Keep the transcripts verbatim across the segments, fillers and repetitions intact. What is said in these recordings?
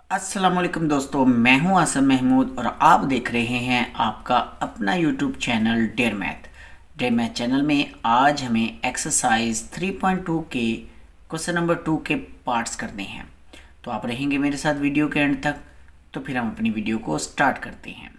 अस्सलामुअलैकुम दोस्तों, मैं हूं आसम महमूद और आप देख रहे हैं आपका अपना YouTube channel dare math. Dare math channel में आज हमें एक्सरसाइज थ्री पॉइंट टू के क्वेश्चन नंबर टू के पार्ट्स करने हैं। तो आप रहेंगे मेरे साथ वीडियो के एंड तक। तो फिर हम अपनी वीडियो को स्टार्ट करते हैं।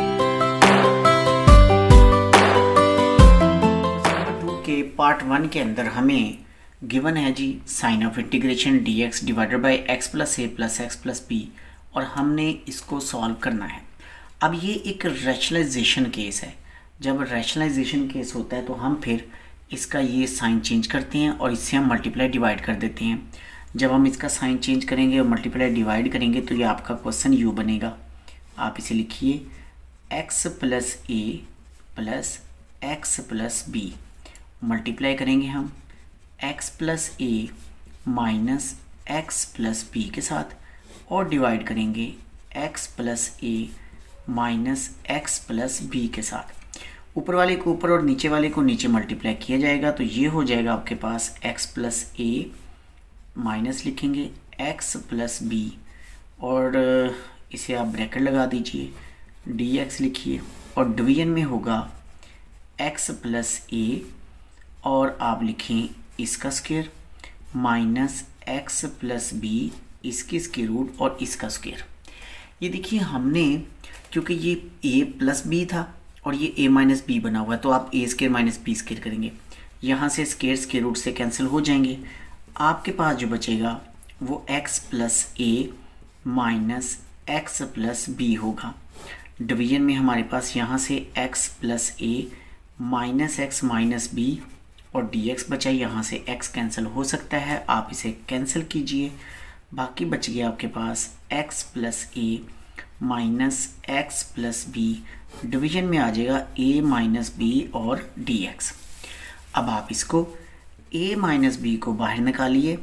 टू के पार्ट वन के अंदर हमें गिवन है जी sign of integration D X divided by X plus A plus X plus B और हमने इसको सॉल्व करना है। अब ये एक रैशनलाइजेशन केस है। जब रैशनलाइजेशन केस होता है तो हम फिर इसका ये साइन चेंज करते हैं और इससे हम मल्टीप्लाई डिवाइड कर देते हैं। जब हम इसका साइन चेंज करेंगे और मल्टीप्लाई डिवाइड करेंगे तो ये आपका क्वेश्चन यू बनेगा। आप इसे लिखिए X plus A plus X plus B, multiply करेंगे हम x plus A minus X plus B के साथ और डिवाइड करेंगे x plus A minus X plus B के साथ। ऊपर वाले को ऊपर और नीचे वाले को नीचे मल्टीप्लाई किया जाएगा तो ये हो जाएगा आपके पास x प्लस ए माइनस लिखेंगे x प्लस बी और इसे आप ब्रैकेट लगा दीजिए, dx लिखिए और डिवीजन में होगा x प्लस ए और आप लिखें इसका square minus X plus B, इसकी स्क्वायर रूट और इसका स्क्वायर। ये देखिए हमने, क्योंकि ये a प्लस बी था और ये a माइनस बी बना हुआ है तो आप a square minus B square करेंगे। यहाँ से स्क्वायर स्क्वायर रूट से कैंसिल हो जाएंगे। आपके पास जो बचेगा वो x plus A minus X plus B होगा। डिवीजन में हमारे पास यहाँ से x plus A minus X minus B और dx बचा, यहाँ से x कैंसिल हो सकता है, आप इसे कैंसिल कीजिए। बाकी बच गया आपके पास x plus A minus X plus B, division में आ जाएगा a माइनस बी और dx। अब आप इसको a माइनस बी को बाहर निकालिए,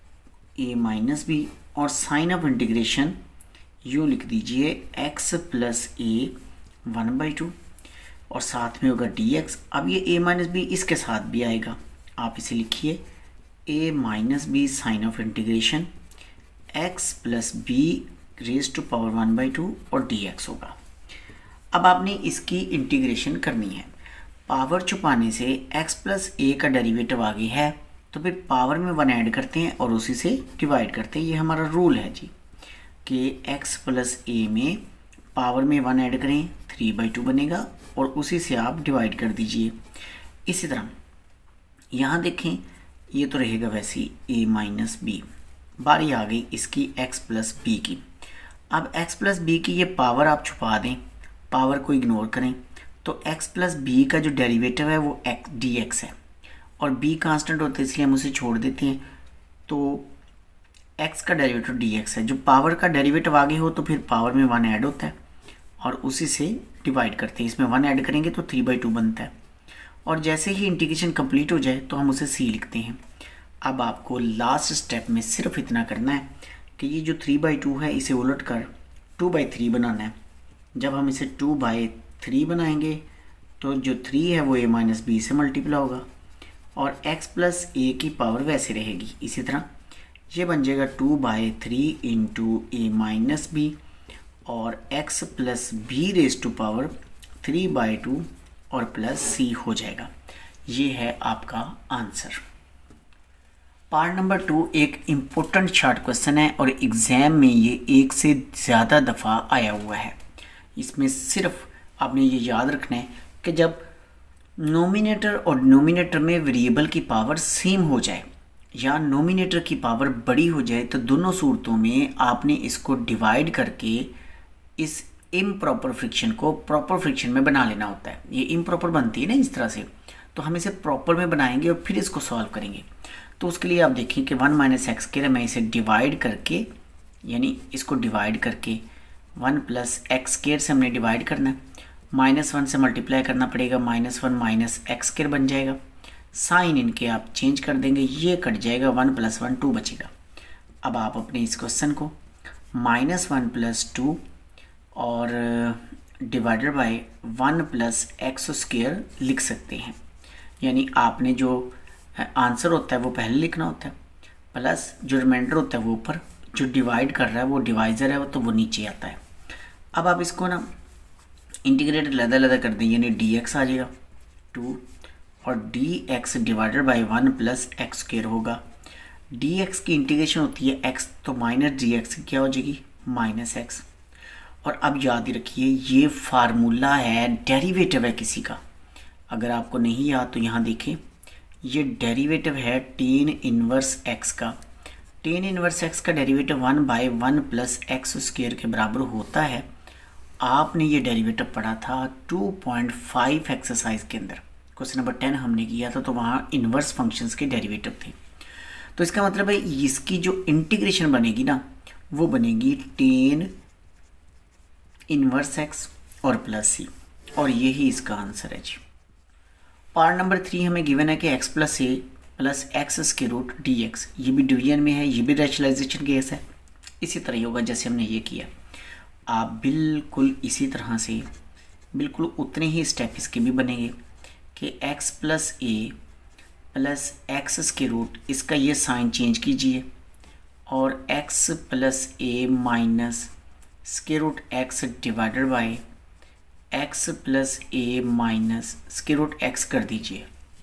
a माइनस बी और साइन ऑफ इंटीग्रेशन यूँ लिख दीजिए x plus A one by two और साथ में होगा dx। अब ये a माइनस बी इसके साथ भी आएगा, आप इसे लिखिए a minus B sign of integration x plus B raise to power one by two और dx होगा। अब आपने इसकी इंटीग्रेशन करनी है। पावर छुपाने से x प्लस ए का डेरिवेटिव आगे है तो फिर पावर में वन ऐड करते हैं और उसी से डिवाइड करते हैं। ये हमारा रूल है जी कि x प्लस ए में पावर में वन ऐड करें, थ्री बाई टू बनेगा और उसी से आप डिवाइड कर दीजिए। इसी तरह यहाँ देखें ये तो रहेगा वैसे ही a माइनस बी। बारी आ गई इसकी x प्लस बी की। अब x प्लस बी की ये पावर आप छुपा दें, पावर को इग्नोर करें तो x प्लस बी का जो डेरिवेटिव है वो x dx है और b कांस्टेंट होता है इसलिए हम उसे छोड़ देते हैं। तो x का डेरिवेटिव dx है। जो पावर का डेरिवेटिव आगे हो तो फिर पावर में वन ऐड होता है और उसी से डिवाइड करते हैं। इसमें वन ऐड करेंगे तो थ्री बाई टू बनता है और जैसे ही इंटीग्रेशन कंप्लीट हो जाए तो हम उसे c लिखते हैं। अब आपको लास्ट स्टेप में सिर्फ इतना करना है कि ये जो थ्री बाई टू है इसे उलट कर टू बाई थ्री बनाना है। जब हम इसे टू बाई थ्री बनाएंगे तो जो थ्री है वो a माइनस बी से मल्टीप्लाई होगा और x प्लस ए की पावर वैसे रहेगी। इसी तरह ये बन जाएगा two by three into A minus B और x plus B raise to power three by two और प्लस c हो जाएगा। ये है आपका आंसर। पार्ट नंबर टू एक इम्पोर्टेंट शॉर्ट क्वेश्चन है और एग्ज़ाम में ये एक से ज़्यादा दफ़ा आया हुआ है। इसमें सिर्फ आपने ये याद रखना है कि जब नोमिनेटर और डिनोमिनेटर में वेरिएबल की पावर सेम हो जाए या नोमिनेटर की पावर बड़ी हो जाए तो दोनों सूरतों में आपने इसको डिवाइड करके इस इम्प्रॉपर फ्रिक्शन को प्रॉपर फ्रिक्शन में बना लेना होता है। ये इम्प्रॉपर बनती है ना इस तरह से, तो हम इसे प्रॉपर में बनाएंगे और फिर इसको सॉल्व करेंगे। तो उसके लिए आप देखिए कि वन माइनस एक्स के मैं इसे डिवाइड करके, यानी इसको डिवाइड करके वन प्लस एक्स स्क्वायर से हमने डिवाइड करना है, माइनस वन से मल्टीप्लाई करना पड़ेगा, minus one minus X square बन जाएगा। साइन इनके आप चेंज कर देंगे, ये कट जाएगा, वन प्लस वन टू बचेगा। अब आप अपने इस क्वेश्चन को माइनस वन प्लस टू और divided by one plus X square लिख सकते हैं। यानी आपने जो आंसर होता है वो पहले लिखना होता है, प्लस जो रिमाइंडर होता है वो ऊपर जो डिवाइड कर रहा है वो डिवाइज़र है वो, तो वो नीचे आता है। अब आप इसको ना इंटीग्रेट लदा लदा कर दें, यानी डी एक्स आ जाएगा टू, और D X divided by one plus X square होगा। डी एक्स की इंटीग्रेशन होती है एक्स, तो माइनस डी एक्स क्या हो जाएगी माइनस एक्स। और अब याद रखिए ये फार्मूला है, डेरिवेटिव है किसी का। अगर आपको नहीं याद तो यहाँ देखें, ये डेरिवेटिव है टेन इनवर्स एक्स का। टेन इनवर्स एक्स का derivative one by one plus X square के बराबर होता है। आपने ये डेरिवेटिव पढ़ा था टू पॉइंट फाइव एक्सरसाइज के अंदर, क्वेश्चन नंबर टेन हमने किया था, तो वहाँ इनवर्स फंक्शंस के डेरिवेटिव थे। तो इसका मतलब है इसकी जो इंटीग्रेशन बनेगी ना वो बनेगी टेन इनवर्स एक्स और प्लस सी, और यही इसका आंसर है जी। पार्ट नंबर थ्री हमें गिवन है कि X plus A plus X square root D X, ये भी डिवीजन में है, ये भी रैशनलाइजेशन केस है। इसी तरह होगा जैसे हमने ये किया। आप बिल्कुल इसी तरह से बिल्कुल उतने ही स्टेप इसके भी बनेंगे कि X plus A plus X square root, इसका ये साइन चेंज कीजिए, और X plus A minus square root X divided by X plus A minus square root X कर दीजिए।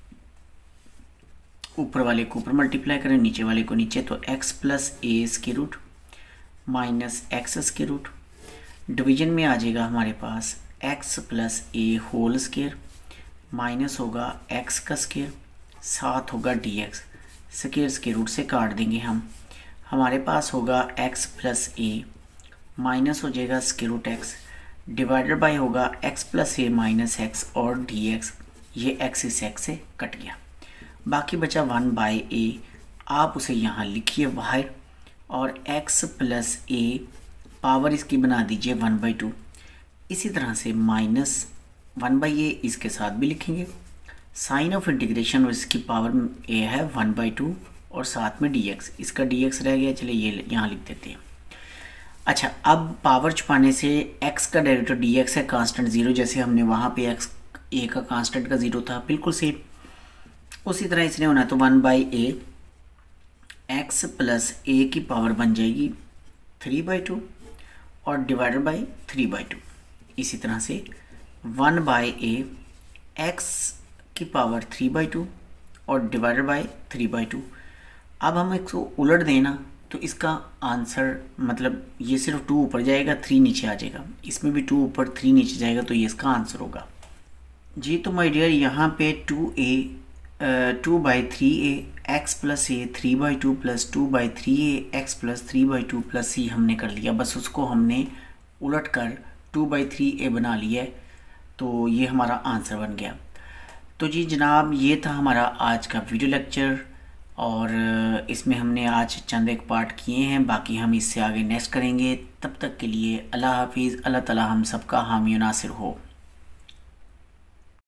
ऊपर वाले को ऊपर मल्टीप्लाई करें, नीचे वाले को नीचे, तो X plus A square root minus X square root, division में आ जाएगा हमारे पास X plus A whole square minus होगा एक्स का स्क्वायर, साथ होगा D X, square square root से काट देंगे हम, हमारे पास होगा एक्स प्लस ए माइनस हो जाएगा square root X, divided by होगा X plus A minus X और डी एक्स, ये एक्स इस एक्स से कट गया, बाकी बचा वन बाय ए, आप उसे यहाँ लिखिए बाहर, और एक्स प्लस ए पावर इसकी बना दीजिए वन बाई टू। इसी तरह से माइनस वन बाई ए इसके साथ भी लिखेंगे, साइन ऑफ इंटीग्रेशन और इसकी पावर ए है वन बाई टू, और साथ में डी एक्स, इसका डी एक्स रह गया, चलिए ये यहाँ लिख देते हैं। अच्छा, अब पावर छुपाने से x का डेरिवेटिव डी एक्स है कांस्टेंट ज़ीरो, जैसे हमने वहाँ पे x a का कांस्टेंट का ज़ीरो था, बिल्कुल सेम उसी तरह इसने होना है। तो one by A X plus A की पावर बन जाएगी थ्री बाई टू और divided by three by two. इसी तरह से वन बाई ए एक्स की पावर थ्री बाई टू और divided by three by two. अब हम इसको उलट देना तो इसका आंसर मतलब ये सिर्फ टू ऊपर जाएगा, थ्री नीचे आ जाएगा, इसमें भी टू ऊपर थ्री नीचे जाएगा, तो ये इसका आंसर होगा जी। तो माय डियर यहाँ पे two A two by three A X plus A three by two plus two by three A X plus three by two plus C हमने कर लिया, बस उसको हमने उलट कर टू बाई थ्री ए बना लिया है, तो ये हमारा आंसर बन गया। तो जी जनाब ये था हमारा आज का वीडियो लेक्चर, और इसमें हमने आज चंद एक पार्ट किए हैं, बाकी हम इससे आगे नेक्स्ट करेंगे। तब तक के लिए अल्लाह हाफिज़, अल्लाह ताला हम सबका हामी नासिर हो।